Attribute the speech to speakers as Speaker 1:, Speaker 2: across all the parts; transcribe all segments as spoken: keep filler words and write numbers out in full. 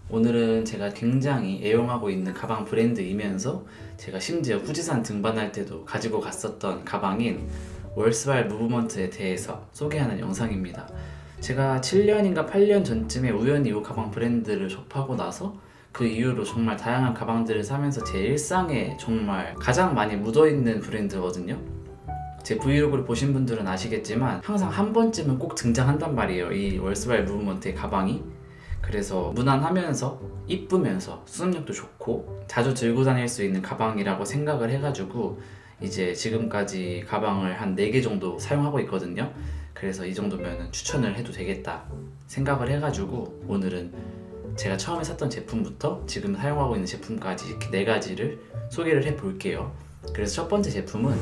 Speaker 1: 오늘은 제가 굉장히 애용하고 있는 가방 브랜드이면서 제가 심지어 후지산 등반할 때도 가지고 갔었던 가방인 월스발 무브먼트에 대해서 소개하는 영상입니다. 제가 칠 년인가 팔 년 전쯤에 우연히 이 가방 브랜드를 접하고 나서 그 이후로 정말 다양한 가방들을 사면서 제 일상에 정말 가장 많이 묻어있는 브랜드거든요. 제 브이로그를 보신 분들은 아시겠지만 항상 한 번쯤은 꼭 등장한단 말이에요, 이 월스발 무브먼트의 가방이. 그래서 무난하면서 이쁘면서 수납력도 좋고 자주 들고 다닐 수 있는 가방이라고 생각을 해가지고 이제 지금까지 가방을 한 네 개 정도 사용하고 있거든요. 그래서 이 정도면 추천을 해도 되겠다 생각을 해가지고 오늘은 제가 처음에 샀던 제품부터 지금 사용하고 있는 제품까지 이렇게 네 가지를 소개를 해볼게요. 그래서 첫 번째 제품은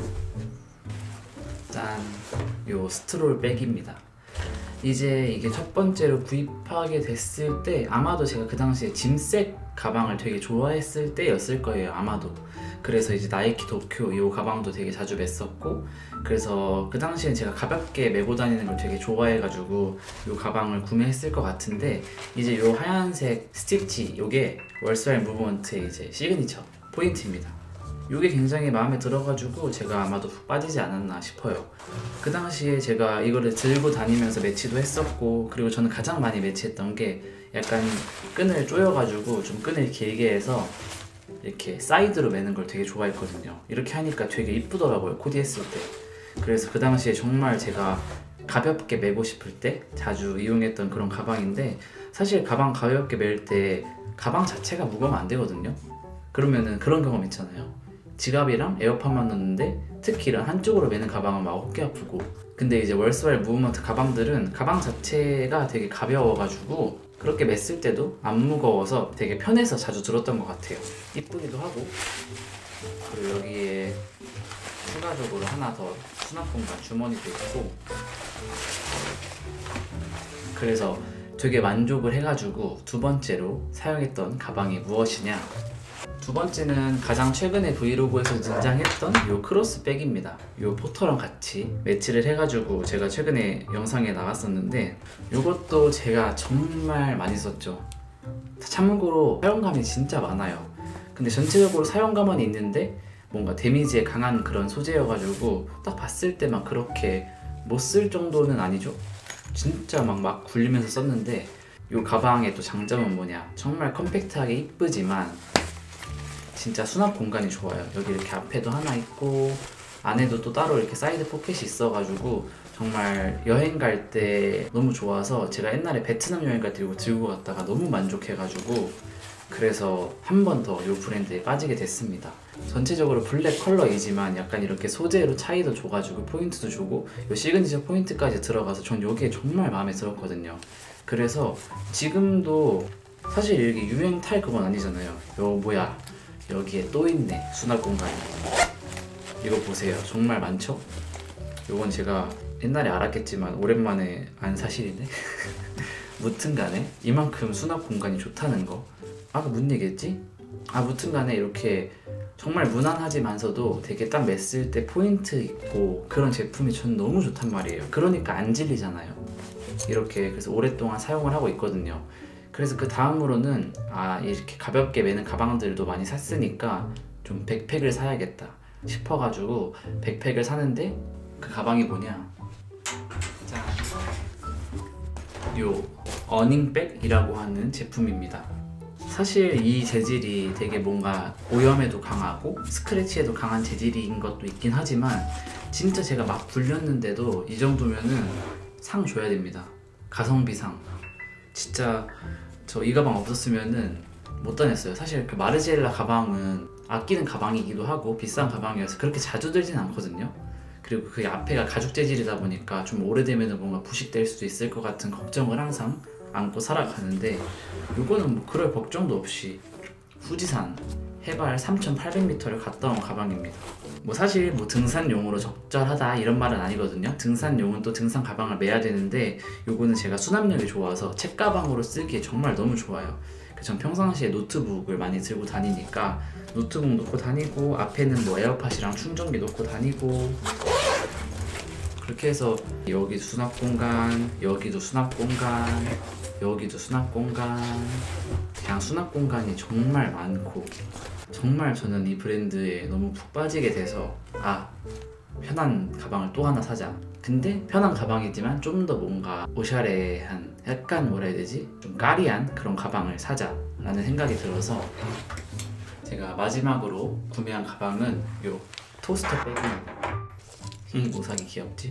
Speaker 1: 짠! 요 스트롤 백입니다. 이제 이게 첫 번째로 구입하게 됐을 때 아마도 제가 그 당시에 짐색 가방을 되게 좋아했을 때였을 거예요, 아마도. 그래서 이제 나이키 도쿄 이 가방도 되게 자주 맸었고, 그래서 그 당시엔 제가 가볍게 메고 다니는 걸 되게 좋아해가지고 이 가방을 구매했을 것 같은데, 이제 이 하얀색 스티치 이게 월스발 무브먼트의 이제 시그니처 포인트입니다. 이게 굉장히 마음에 들어가지고 제가 아마도 푹 빠지지 않았나 싶어요. 그 당시에 제가 이거를 들고 다니면서 매치도 했었고, 그리고 저는 가장 많이 매치했던 게 약간 끈을 조여가지고 좀 끈을 길게 해서 이렇게 사이드로 매는 걸 되게 좋아했거든요. 이렇게 하니까 되게 이쁘더라고요, 코디했을 때. 그래서 그 당시에 정말 제가 가볍게 메고 싶을 때 자주 이용했던 그런 가방인데, 사실 가방 가볍게 멜 때 가방 자체가 무거우면 안 되거든요. 그러면은 그런 경험 있잖아요. 지갑이랑 에어팟만 넣는데 특히 이런 한쪽으로 매는 가방은 막 어깨 아프고. 근데 이제 월스발 무브먼트 가방들은 가방 자체가 되게 가벼워가지고 그렇게 맸을 때도 안 무거워서 되게 편해서 자주 들었던 것 같아요. 이쁘기도 하고, 그리고 여기에 추가적으로 하나 더 수납 공간 주머니도 있고, 그래서 되게 만족을 해가지고 두 번째로 사용했던 가방이 무엇이냐, 두 번째는 가장 최근에 브이로그에서 등장했던 이 크로스백입니다. 이 포터랑 같이 매치를 해가지고 제가 최근에 영상에 나갔었는데, 이것도 제가 정말 많이 썼죠. 참고로 사용감이 진짜 많아요. 근데 전체적으로 사용감은 있는데 뭔가 데미지에 강한 그런 소재여가지고 딱 봤을 때만 그렇게 못 쓸 정도는 아니죠. 진짜 막, 막 굴리면서 썼는데, 이 가방의 또 장점은 뭐냐, 정말 컴팩트하게 이쁘지만 진짜 수납 공간이 좋아요. 여기 이렇게 앞에도 하나 있고 안에도 또 따로 이렇게 사이드 포켓이 있어가지고 정말 여행 갈 때 너무 좋아서 제가 옛날에 베트남 여행 갈 때 이거 들고 갔다가 너무 만족해가지고 그래서 한 번 더 이 브랜드에 빠지게 됐습니다. 전체적으로 블랙 컬러이지만 약간 이렇게 소재로 차이도 줘가지고 포인트도 주고 이 시그니처 포인트까지 들어가서 전 이게 정말 마음에 들었거든요. 그래서 지금도 사실 이렇게 유행 탈 그건 아니잖아요. 요 뭐야, 여기에 또 있네, 수납 공간이. 이거 보세요, 정말 많죠? 요건 제가 옛날에 알았겠지만 오랜만에 안 사실이네. 무튼간에 이만큼 수납 공간이 좋다는 거. 아까 무슨 얘기했지? 아, 무튼간에 이렇게 정말 무난하지만서도 되게 딱 맸을 때 포인트 있고 그런 제품이 전 너무 좋단 말이에요. 그러니까 안 질리잖아요. 이렇게 그래서 오랫동안 사용을 하고 있거든요. 그래서 그 다음으로는 아, 이렇게 가볍게 매는 가방들도 많이 샀으니까 좀 백팩을 사야겠다 싶어가지고 백팩을 사는데, 그 가방이 뭐냐, 짠! 요 어닝백이라고 하는 제품입니다. 사실 이 재질이 되게 뭔가 오염에도 강하고 스크래치에도 강한 재질인 것도 있긴 하지만 진짜 제가 막 굴렸는데도 이 정도면은 상 줘야 됩니다. 가성비상. 진짜 저 이 가방 없었으면은 못 다녔어요. 사실 그 마르지엘라 가방은 아끼는 가방이기도 하고 비싼 가방이어서 그렇게 자주 들진 않거든요. 그리고 그 앞에가 가죽 재질이다 보니까 좀 오래되면 뭔가 부식될 수도 있을 것 같은 걱정을 항상 안고 살아가는데, 이거는 뭐 그럴 걱정도 없이 후지산 해발 삼천팔백 미터를 갔다 온 가방입니다. 뭐 사실 뭐 등산용으로 적절하다 이런 말은 아니거든요. 등산용은 또 등산 가방을 매야 되는데 요거는 제가 수납력이 좋아서 책가방으로 쓰기에 정말 너무 좋아요. 전 평상시에 노트북을 많이 들고 다니니까 노트북 놓고 다니고 앞에는 뭐 에어팟이랑 충전기 놓고 다니고, 그렇게 해서 여기도 수납 공간, 여기도 수납 공간, 여기도 수납 공간, 그냥 수납 공간이 정말 많고 정말 저는 이 브랜드에 너무 푹 빠지게 돼서 아, 편한 가방을 또 하나 사자. 근데 편한 가방이지만 좀 더 뭔가 오샤레한, 약간 뭐라 해야 되지? 좀 까리한 그런 가방을 사자 라는 생각이 들어서 제가 마지막으로 구매한 가방은 요 토스터 백입니다. 이 모사기 귀엽지?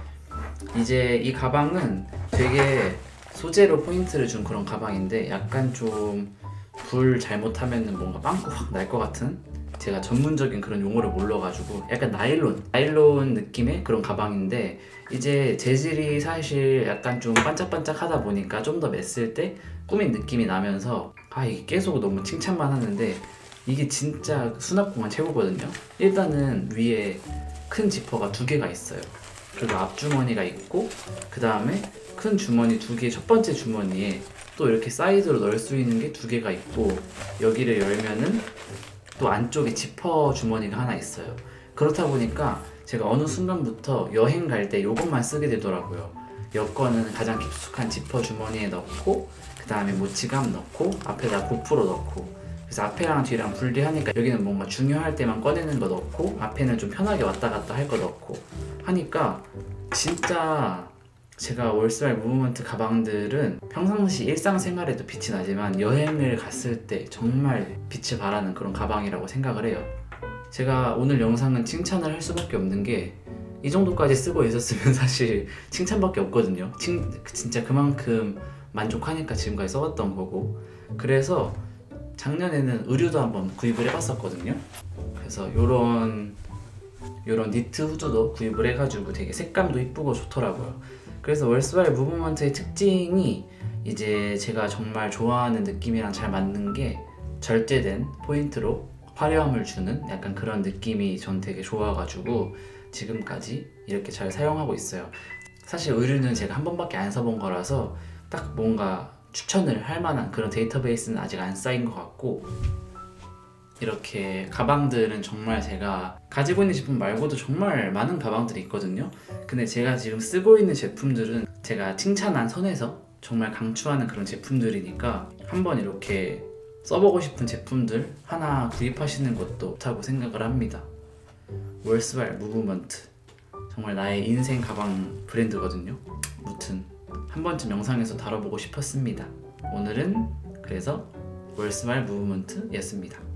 Speaker 1: 이제 이 가방은 되게 소재로 포인트를 준 그런 가방인데 약간 좀 불 잘못하면 뭔가 빵꾸 확 날 것 같은, 제가 전문적인 그런 용어를 몰라가지고 약간 나일론 나일론 느낌의 그런 가방인데, 이제 재질이 사실 약간 좀 반짝반짝 하다 보니까 좀 더 맸을 때 꾸민 느낌이 나면서 아, 이게 계속 너무 칭찬만 하는데 이게 진짜 수납 공간 최고거든요. 일단은 위에 큰 지퍼가 두 개가 있어요. 그리고 앞주머니가 있고, 그 다음에 큰 주머니 두 개, 첫 번째 주머니에 또 이렇게 사이드로 넣을 수 있는 게 두 개가 있고, 여기를 열면은 또 안쪽에 지퍼 주머니가 하나 있어요. 그렇다 보니까 제가 어느 순간부터 여행 갈 때 이것만 쓰게 되더라고요. 여권은 가장 깊숙한 지퍼 주머니에 넣고, 그 다음에 뭐 지갑 넣고, 앞에다 고프로 넣고, 그래서 앞에랑 뒤랑 분리하니까 여기는 뭔가 중요할 때만 꺼내는 거 넣고, 앞에는 좀 편하게 왔다 갔다 할 거 넣고 하니까 진짜 제가 월스발 무브먼트 가방들은 평상시 일상생활에도 빛이 나지만 여행을 갔을 때 정말 빛을 발하는 그런 가방이라고 생각을 해요. 제가 오늘 영상은 칭찬을 할 수밖에 없는 게, 이 정도까지 쓰고 있었으면 사실 칭찬밖에 없거든요. 칭, 진짜 그만큼 만족하니까 지금까지 써왔던 거고. 그래서 작년에는 의류도 한번 구입을 해봤었거든요. 그래서 요런 요런 니트 후드도 구입을 해가지고 되게 색감도 이쁘고 좋더라고요. 그래서 월스발 무브먼트의 특징이 이제 제가 정말 좋아하는 느낌이랑 잘 맞는 게 절제된 포인트로 화려함을 주는 약간 그런 느낌이 전 되게 좋아가지고 지금까지 이렇게 잘 사용하고 있어요. 사실 의류는 제가 한 번밖에 안 써본 거라서 딱 뭔가 추천을 할 만한 그런 데이터베이스는 아직 안 쌓인 것 같고, 이렇게 가방들은 정말 제가 가지고 있는 제품 말고도 정말 많은 가방들이 있거든요. 근데 제가 지금 쓰고 있는 제품들은 제가 칭찬한 선에서 정말 강추하는 그런 제품들이니까 한번 이렇게 써보고 싶은 제품들 하나 구입하시는 것도 좋다고 생각을 합니다. 월스발 무브먼트 정말 나의 인생 가방 브랜드거든요. 무튼 한 번쯤 영상에서 다뤄보고 싶었습니다. 오늘은 그래서 월스발 무브먼트였습니다.